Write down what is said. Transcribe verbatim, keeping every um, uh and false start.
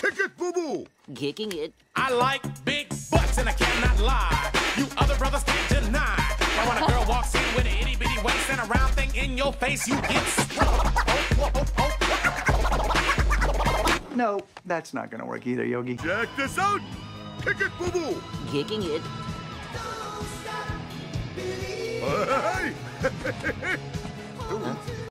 Kick it, boo-boo! Kicking it. I like big butts and I cannot lie. You other brothers can't deny. Now when a girl walks in with an itty bitty waist and a round thing in your face, you get sprung. No, that's not gonna work either, Yogi. Check this out! Kick it, boo-boo! Kicking it. Hey!